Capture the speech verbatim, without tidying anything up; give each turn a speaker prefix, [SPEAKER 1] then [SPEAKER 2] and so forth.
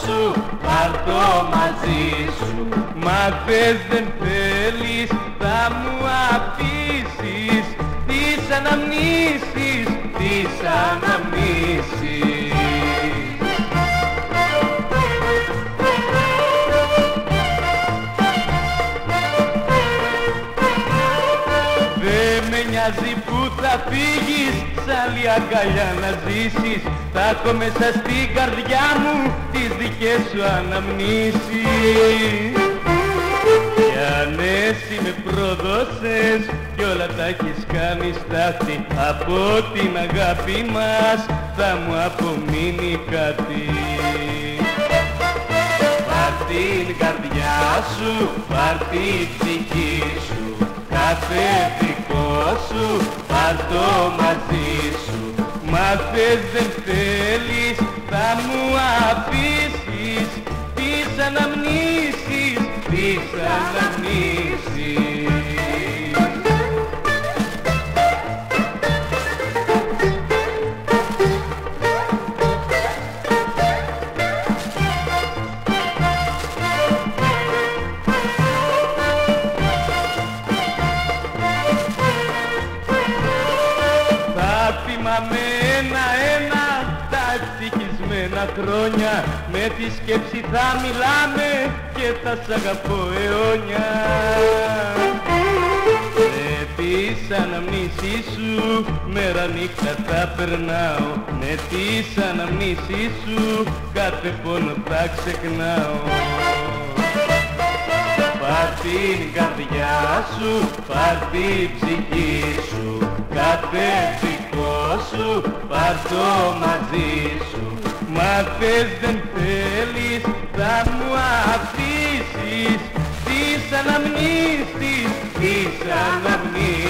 [SPEAKER 1] σου, πάρ' το μαζί σου. Μα θες δεν θέλεις, θα μου αφήσεις τις αναμνήσεις, τις αναμνήσεις. Δε με νοιάζει που θα φύγεις, σ' άλλη αγκαλιά να ζήσεις. Θα έχω μέσα στην καρδιά μου τις δικές σου αναμνήσεις. Κι αν εσύ με πρόδωσες κι όλα τα έχεις κάνει στάθη, από την αγάπη μας θα μου απομείνει κάτι. Πάρ' την καρδιά σου, πάρ' την ψυχή σου, κάθε δικό σου, πάρ' το μαζί σου. Μα θες δεν θέλεις, θα μου αφήσεις τις αναμνήσεις, τις αναμνήσεις. Με ένα-ένα τα ευτυχισμένα χρόνια, με τη σκέψη θα μιλάμε και θα σ' αγαπώ αιώνια. Με τις αναμνήσεις σου μέρα νύχτα θα περνάω, με τις αναμνήσεις σου κάθε πόνο θα ξεχνάω. Πάρ' την καρδιά σου, πάρ' την ψυχή σου, κάθε δικό σου, πάρ' το μαζί σου. Μα θες δεν θέλεις, θα μου αφήσεις τις αναμνήσεις, τις αναμνήσεις.